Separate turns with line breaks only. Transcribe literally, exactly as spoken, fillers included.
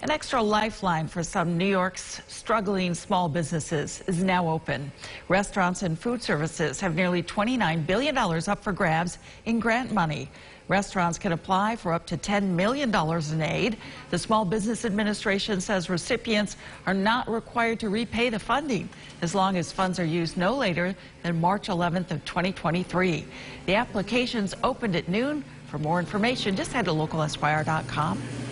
An extra lifeline for some New York's struggling small businesses is now open. Restaurants and food services have nearly twenty-nine billion dollars up for grabs in grant money. Restaurants can apply for up to ten million dollars in aid. The Small Business Administration says recipients are not required to repay the funding as long as funds are used no later than March eleventh of twenty twenty-three. The applications opened at noon. For more information, just head to local S Y R dot com.